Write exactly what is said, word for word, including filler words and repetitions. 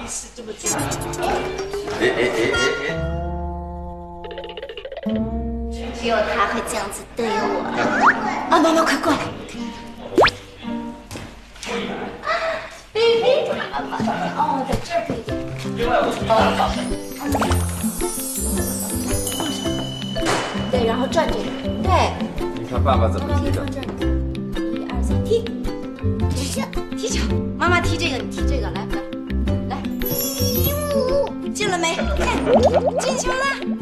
是这么做。 哎哎哎哎哎！ 只有他会这样子对我。啊，妈妈快过来 ，baby， 爸爸，哦，在这儿可以。哦，宝贝。对，然后转这个，对。 你看爸爸怎么踢的？ 一二三，踢，踢踢球。妈妈踢这个，你踢这个，来来来，进了没？看，进球了。